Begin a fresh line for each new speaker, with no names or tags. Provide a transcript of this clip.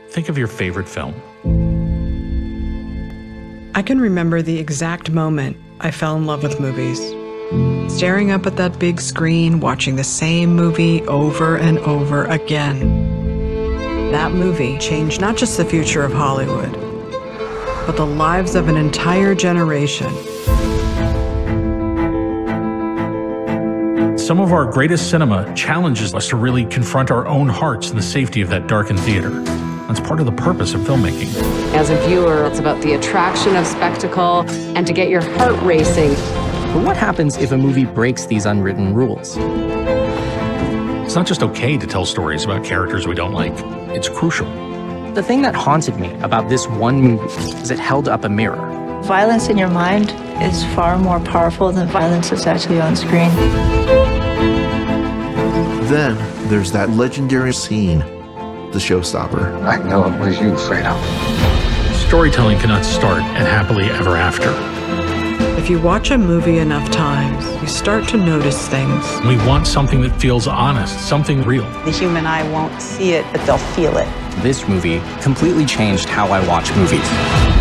Think of your favorite film.
I can remember the exact moment I fell in love with movies. Staring up at that big screen, watching the same movie over and over again. That movie changed not just the future of Hollywood, but the lives of an entire generation.
Some of our greatest cinema challenges us to really confront our own hearts in the safety of that darkened theater. That's part of the purpose of filmmaking.
As a viewer, it's about the attraction of spectacle and to get your heart racing.
But what happens if a movie breaks these unwritten rules?
It's not just okay to tell stories about characters we don't like. It's crucial.
The thing that haunted me about this one movie is it held up a mirror.
Violence in your mind is far more powerful than violence that's actually on screen.
Then there's that legendary scene, the showstopper.
I know it was you, Fredo.
Storytelling cannot start at happily ever after.
If you watch a movie enough times, you start to notice things.
We want something that feels honest, something real.
The human eye won't see it, but they'll feel it.
This movie completely changed how I watch movies.